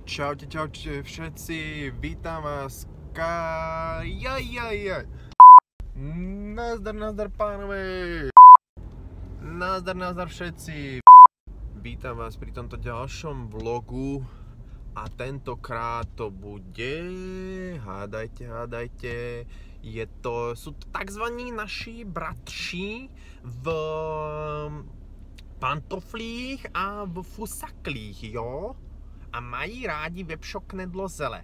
Čaute všetci, vítam vás Nazdar pánové. Nazdar všetci. Vítam vás pri tomto ďalšom vlogu a tentokrát to bude, hádajte, sú to takzvaní naši bratři v pantoflích a v fusaklích, jo? A mají rádi vepšoknedlo zele.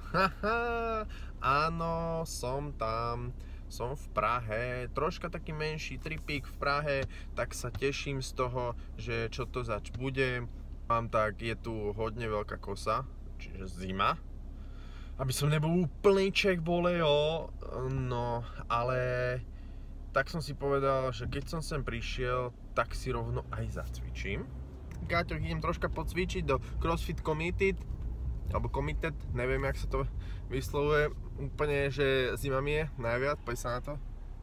Áno, som tam, som v Prahe, troška taký menší tripík v Prahe, tak sa teším z toho, že čo to zač bude. Mám tak, je tu hodne veľká kosa, čiže zima. Aby som nebol úplný Čech, vole, jo. No, ale tak som si povedal, že keď som sem prišiel, tak si rovno aj zacvičím. Gáťoch idem troška podcvičiť do CrossFit Committed, alebo Committed, neviem, jak sa to vyslovuje. Úplne, že zima mi je najviac, poď sa na to.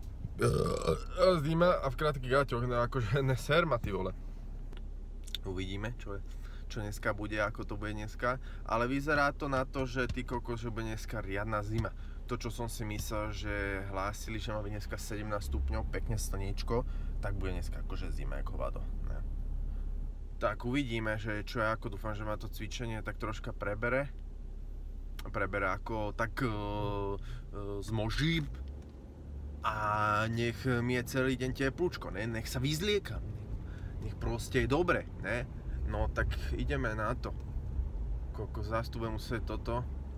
Zima a v krátkych gáťoch, no akože neser ma, ty vole. Uvidíme, čo dneska bude, ako to bude dneska. Ale vyzerá to na to, že ty kokos, že bude dneska riadna zima. To, čo som si myslel, že hlásili, že má byť dneska 17 stupňov, pekne slniečko, tak bude dneska akože zima ako hovado. Tak uvidíme, že čo ja ako dúfam, že ma to cvičenie tak troška prebere ako tak zmožím a nech mi je celý deň teplúčko, ne? Nech sa vyzliekam, nech proste je dobre, ne? No tak ideme na to. Koľko zás tu budem musieť toto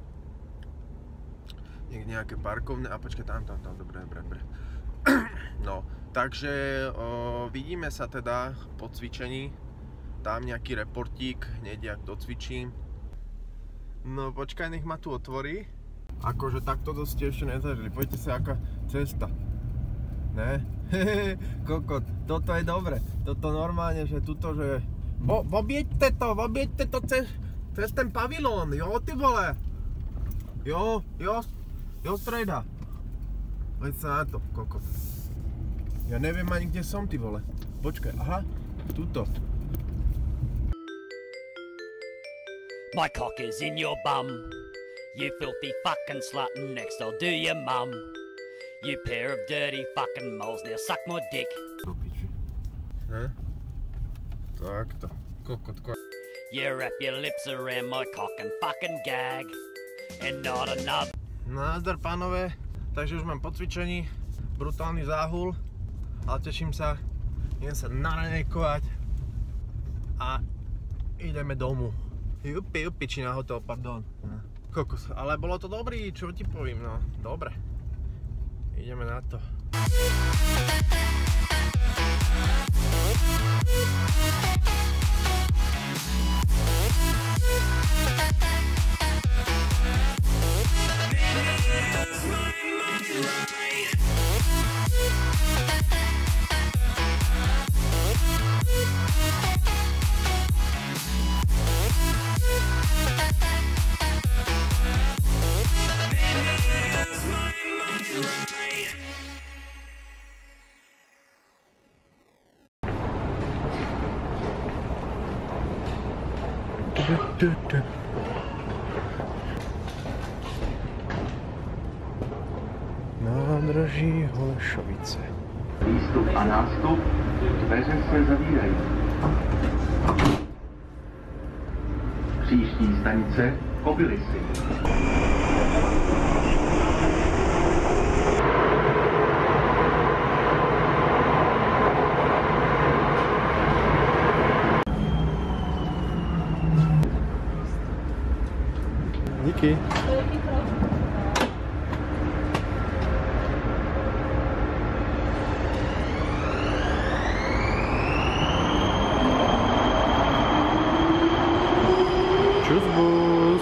nejaké parkovné, a počkaj, tam, dobre. No, takže vidíme sa teda po cvičení. Dám nejaký reportík, hneď jak docvičím. No počkaj, nech ma tu otvorí. Akože takto to ste ešte nezažili. Poďte sa, aká cesta. Ne? Kokot, toto je dobre. Toto normálne, že tuto, že... Obieďte to cez ten pavilón, jo ty vole. Jo, strejda. Poď sa na to, kokot. Ja neviem ani kde som, ty vole. Počkaj, aha, tuto. My cock is in your bum, you filthy fucking slut, and next I'll do your mum. You pair of dirty fucking moles, now suck my dick. Do piči. Ne? Takto. Kokot. You wrap your lips around my cock and fucking gag, and not another. Nazdar pánové, takže už mám po cvičení brutálny záhul, ale teším sa, idem sa naranejkovať a ideme domu. Jupi, či na hotel, pardon. Kokos, ale bolo to dobrý, čo ti povím, no. Dobre. Ideme na to. Nádraží Holešovice. Výstup a nástup, dveře se zavírají. Příští stanice Kobylisy. Díky. Čus bus.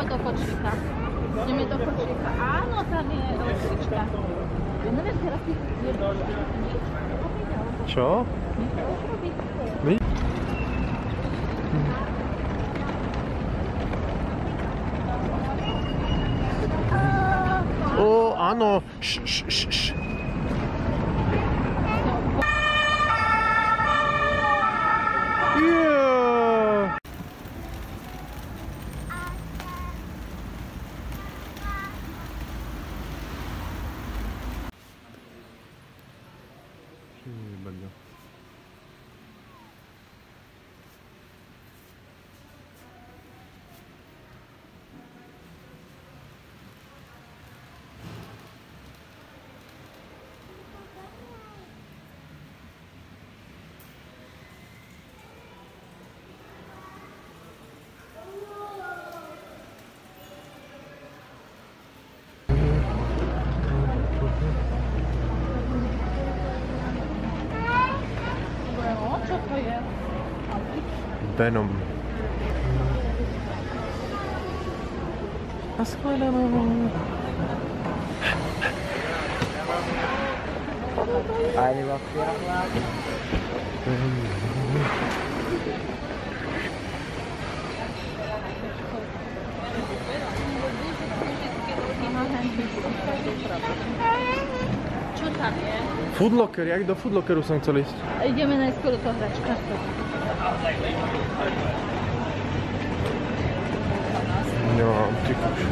do kočíka. Ideme do kočíka. Áno, tam je električka. Ja neviem, teraz ty nerobiť nič? Čo? My? Ó, áno. Yeah. Venom. Naschledanou. Eine Waffe abladen. Čo tam je? Foodlocker, jak do Foodlockeru som chcel ísť. Ideme najskôr do toho hračka. No, ty kuš.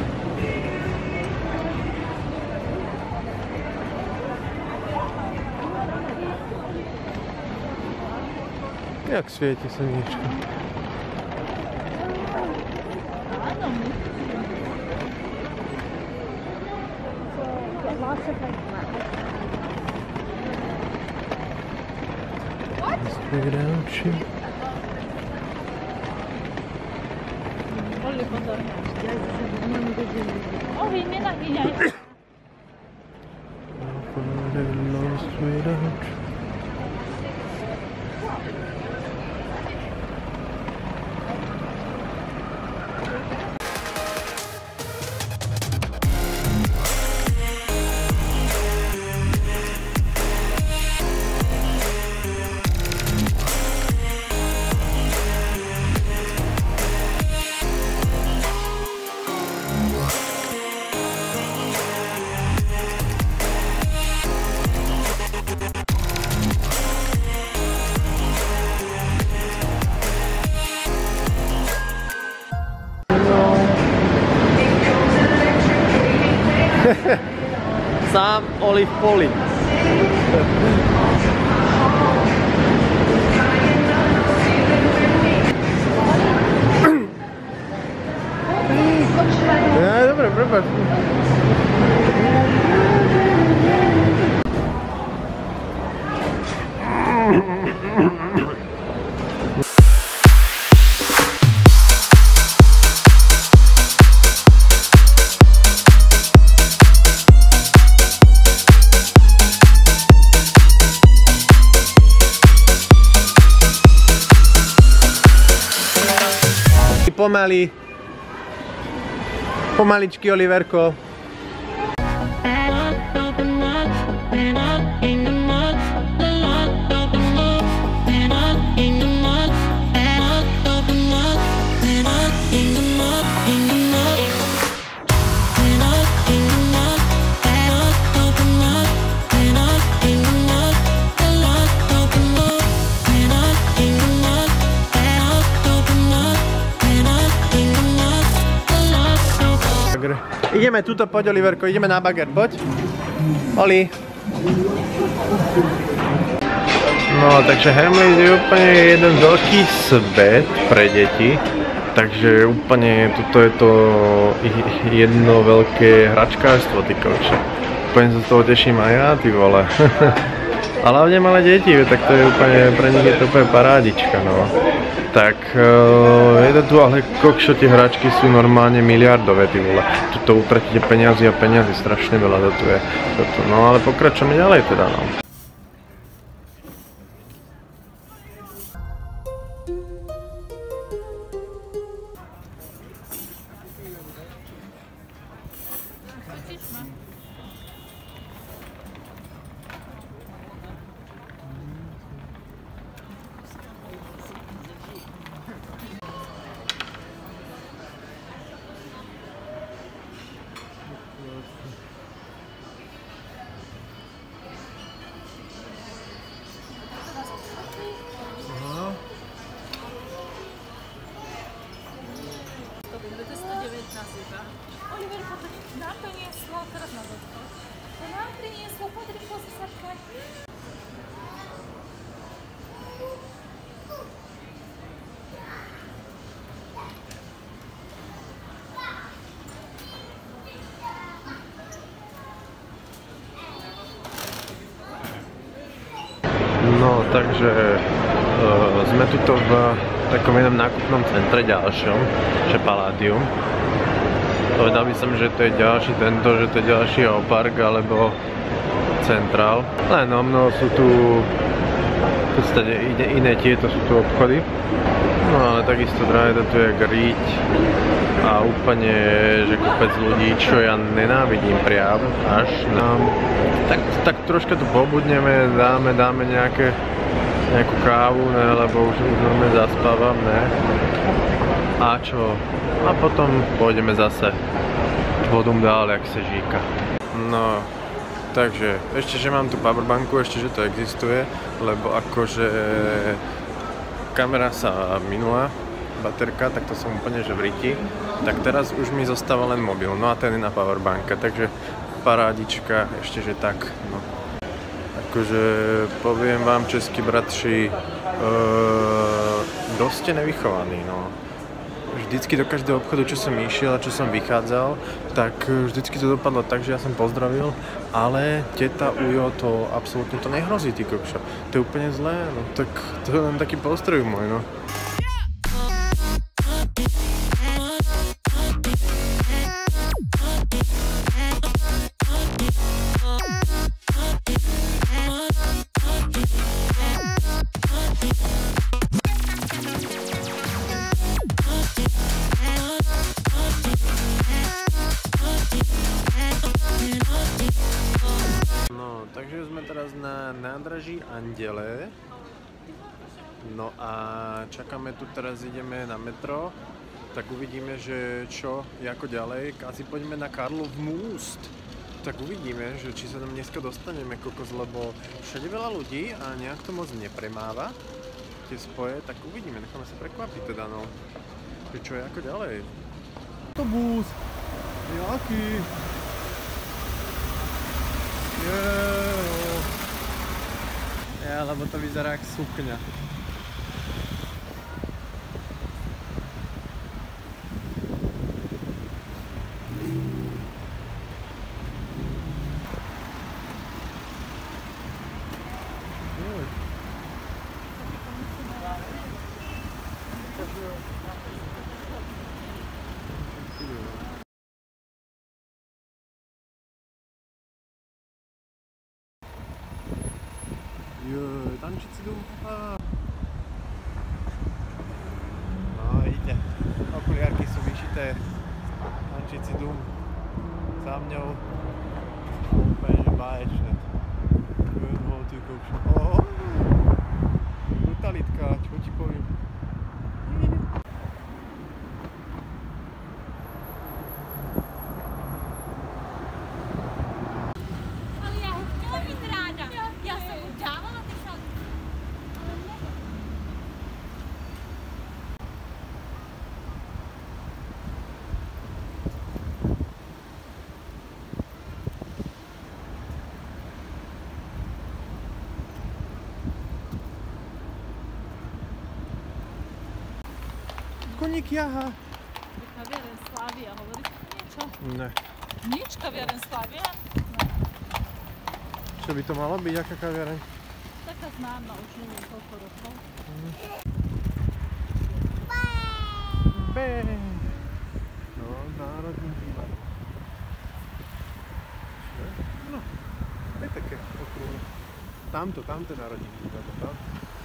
Jak svieti slniečko. Áno, my. Zbieravči. Boli pozorne. O, výmena hyňaj. Sám Olive Poli. Dobre, prepáč. Pomaly. Pomaličky, Oliverko. Ideme tuto, poď Oliverko, ideme na bager, poď. Oli. No, takže Hamleys je úplne jeden veľký svet pre deti. Takže úplne, toto je to jedno veľké hračkárstvo, ty koče. Úplne sa z toho teším aj ja, ty vole. A hlavne malé deti, tak to je úplne, pre nich je to úplne parádička, no. Tak, je to tu, ale kokšo, tie hračky sú normálne miliardové, ty vole. Tuto utratíte peniazy a peniazy, strašne veľa to tu je. No ale pokračujeme ďalej teda, no. No, takže sme tuto v takom jednom nákupnom centre ďalšom, že Palladium. Povedal by som, že to je ďalší tento, že to je ďalší Opark alebo Central. Len o mnoho sú tu v podstate iné tieto sú tu obchody. No ale takisto drahé tu je griť a úplne, že kopec ľudí, čo ja nenávidím priam až. Tak troška tu pobudneme, dáme nejakú kávu, ne, lebo už normálne zaspávam, ne. A čo? A potom pôjdeme zase vodom dál, jak se žíka. No, takže ešte, že mám tu powerbanku, ešte, že to existuje, lebo akože kamera sa minula, baterka, tak to som úplne že v riti. Tak teraz už mi zostáva len mobil, no a ten je na powerbanka, takže parádička, ešte, že tak, no. Akože poviem vám, českí bratři, dosť ste nevychovaní, no. Vždycky do každého obchodu, čo som išiel a čo som vychádzal, tak vždycky to dopadlo tak, že ja som pozdravil, ale teta Ujo to absolútne to nehrozí, ty kokšo. To je úplne zlé, no tak to je len taký postroj môj, no. Takže sme teraz na nádraží Andele. No a čakáme tu, teraz ideme na metro. Tak uvidíme, že čo, ako ďalej. Asi poďme na Karlov most. Tak uvidíme, že či sa tam dneska dostaneme kokos, lebo všade veľa ľudí a nejak to moc nepremáva. Tie spoje, tak uvidíme, necháme sa prekvapiť teda, no. Čo je ako ďalej. Autobus! Jaký? Ja, lebo to vyzerá jak sukňa. Tančicí dům. No vidíte, okuliárky sú vyšité. Tančicí dům za mňou. Úplne že báječné. No ty kokšo. Brutalitka, čo ti poviem. Koník jaha. Kaviareň Slavia, hovoríš niečo? Ne. Nič, kaviareň Slavia? Čo by to malo byť, aká kaviareň? Taká známa, už neviem koľko rokov. No, národný divadlo. No, je také okrúhle. Tamto je národný divadlo, tam.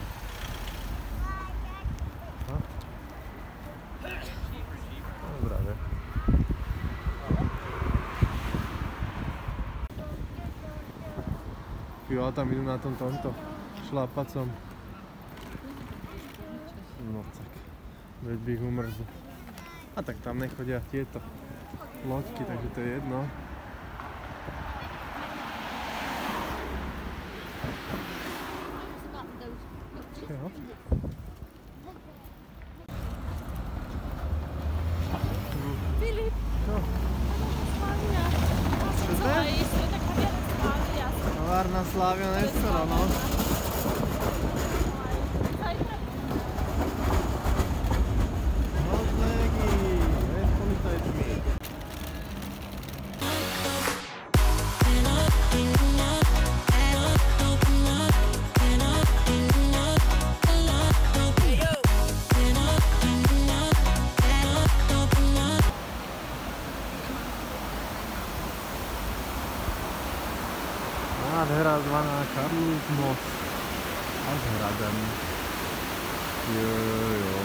Zdravé. Jo, a tam idú na tomto šlápacom. No tak, veď by ich umrzlo. A tak tam nechodia tieto loďky, takže to je jedno. Jo. Filip! No. Slavia. Čo to je? To je kaviareň Slavia. Varna Slavia neskoro, no. Nádhera zvaná Karlův most a s hradem. Jojo.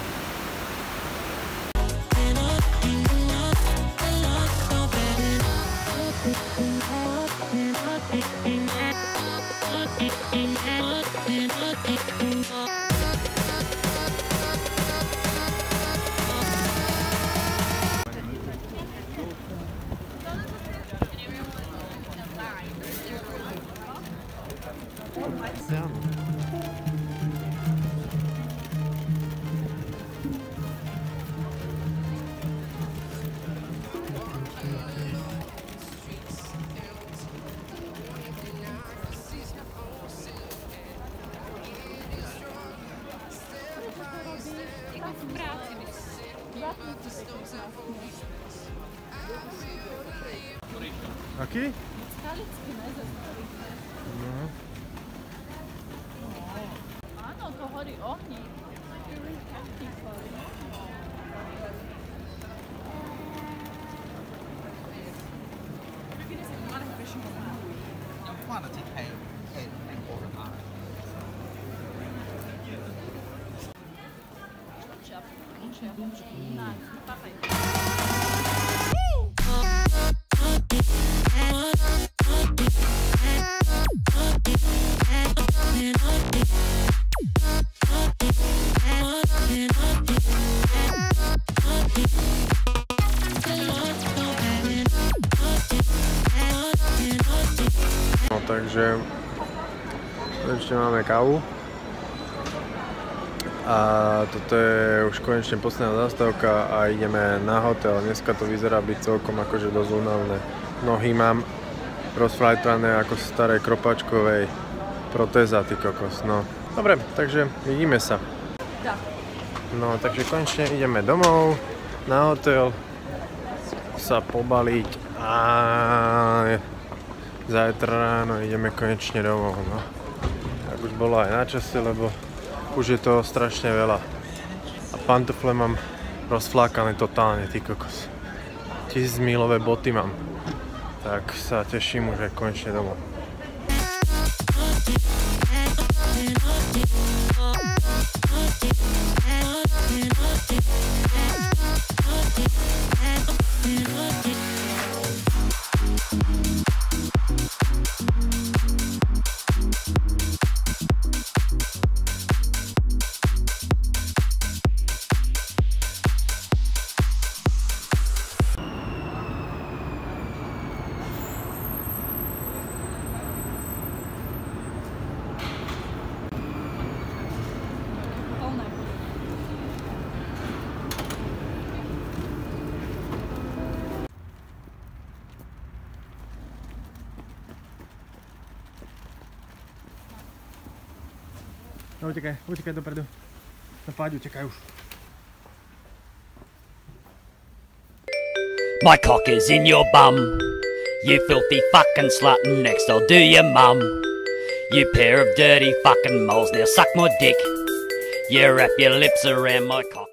Aký? Skalický, ne ze Skalický. No. Áno, to horí ohník. No takže ešte máme kávu a toto je už konečne posledná zastávka a ideme na hotel. Dneska to vyzerá byť celkom akože dosť únavné. Nohy mám rozflajtrané ako starej kropačkovej protéza, ty kokos. No. Dobre, takže vidíme sa. No takže konečne ideme domov na hotel sa pobaliť a zajtra ráno ideme konečne domov, no. Tak už bolo aj na čase, lebo už je toho strašne veľa. A pantofle mám rozflákané totálne, ty kokos. 1000-milové boty mám. Tak sa teším už aj konečne domov. No utekaj dopredu. No páď, utekaj už. My cock is in your bum. You filthy fucking slut, and next I'll do your mum. You pair of dirty fucking moles, now suck my dick. You wrap your lips around my cock.